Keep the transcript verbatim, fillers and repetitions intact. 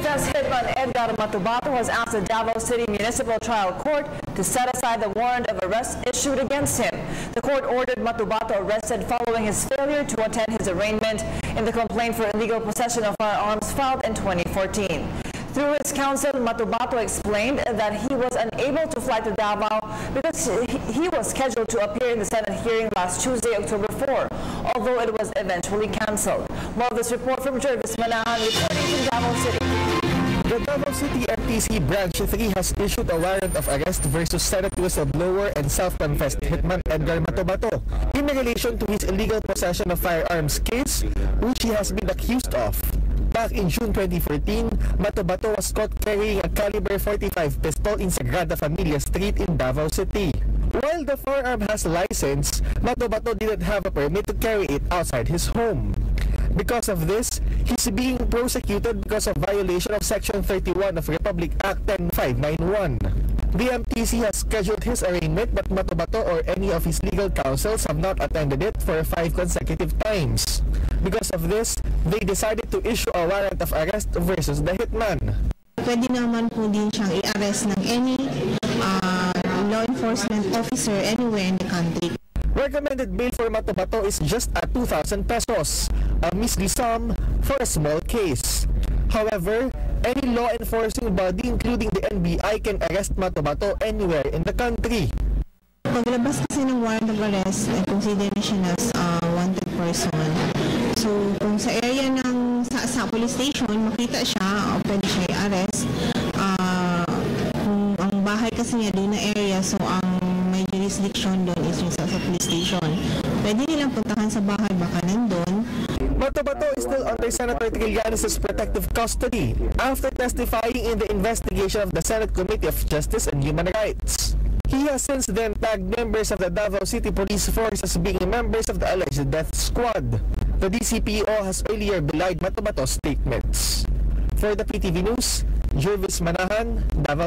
Cortez hitman Edgar Matubato has asked the Davao City Municipal Trial Court to set aside the warrant of arrest issued against him. The court ordered Matubato arrested following his failure to attend his arraignment in the complaint for illegal possession of firearms filed in twenty fourteen. Through his counsel, Matubato explained that he was unable to fly to Davao because he was scheduled to appear in the Senate hearing last Tuesday, October fourth, although it was eventually cancelled. More of this report from Jervis Manahan reporting from Davao City. The Davao City M T C Branch three has issued a warrant of arrest versus Senate whistleblower and self-confessed hitman Edgar Matubato in relation to his illegal possession of firearms case, which he has been accused of. Back in June twenty fourteen, Matubato was caught carrying a caliber forty-five pistol in Sagrada Familia Street in Davao City. While the firearm has license, Matubato didn't have a permit to carry it outside his home. Because of this, he's being prosecuted because of violation of Section thirty-one of Republic Act ten five ninety-one. The M T C has scheduled his arraignment, but Matubato or any of his legal counsels have not attended it for five consecutive times. Because of this, they decided to issue a warrant of arrest versus the hitman. Pwede naman po din siyang i-arrest ng any uh, law enforcement officer anywhere in the country. Recommended bail for Matubato is just at two thousand pesos, a measly sum for a small case. However, any law enforcing body including the N B I can arrest Matubato anywhere in the country. Paglabas kasi ng warrant of arrest, ay consider na siya as uh, wanted person. So, kung sa area ng sa, sa police station, makita siya, o pwede siya i-arrest. Uh, kung ang bahay kasi niya doon na area, so ang may jurisdiction doon is yung sa, sa police station. Pwede nilang puntahan sa bahay, baka nandun. Matubato is still under Senator Trillanes' protective custody after testifying in the investigation of the Senate Committee of Justice and Human Rights. He has since then tagged members of the Davao City Police Force as being members of the alleged death squad. The D C P O has earlier belied Matubato's statements. For the P T V News, Jervis Manahan, Davao.